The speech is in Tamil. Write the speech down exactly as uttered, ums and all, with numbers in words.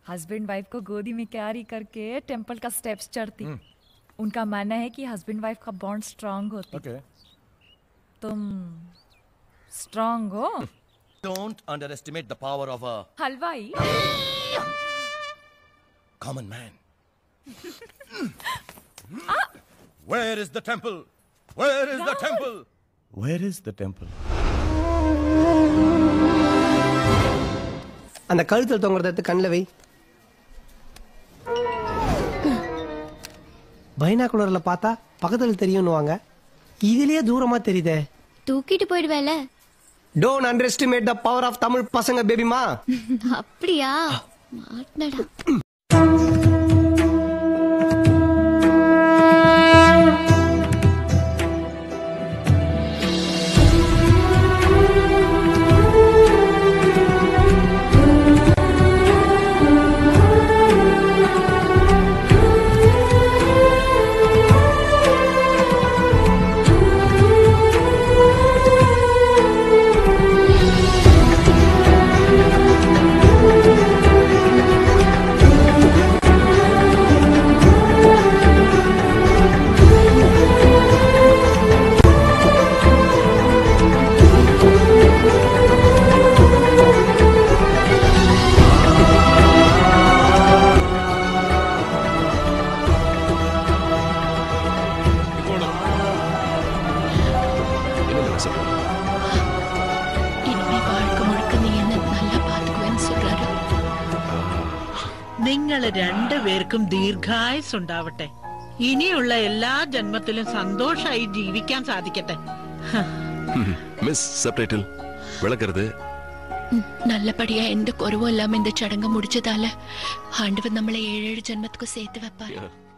हस्बैंड वाइफ को गोदी में कैरी करके टेंपल का स्टेप्स चढ़ती। उनका मानना है कि हस्बैंड वाइफ का बॉन्ड स्ट्रांग होती। Okay. तुम स्ट्रांग हो? Don't underestimate the power of a हलवाई? common man. Where is the temple? Where is the temple? Where is the temple? அந்த கழுத்தில் தொங்குறத கண்ணில் வை. பைனாகுலர்ல பார்த்தா பக்கத்துல தெரியும்னுவாங்க, இதுலயே தூரமா தெரியுதே. தூக்கிட்டு போயிடுவேல. Don't underestimate the power of Tamil பசங்க பேபிமா. அப்படியா? மாட்னடா. നിങ്ങൾ രണ്ടുപേർക്കും ദീർഘായുസ്സുണ്ടാവട്ടെ. ഇനിയുള്ള എല്ലാ ജന്മത്തിലും സന്തോഷമായി ജീവിക്കാൻ സാധിക്കട്ടെ. மிஸ் சப்டைட்டில் விளக்குறது நல்லபடியா எந்த குறவும் இல்லாம இந்த சடங்கு முடிச்சதால ஆண்டவர் நம்மளை ஏழு ஏழு ஜென்மத்துக்கு சேர்த்து வைப்பார்.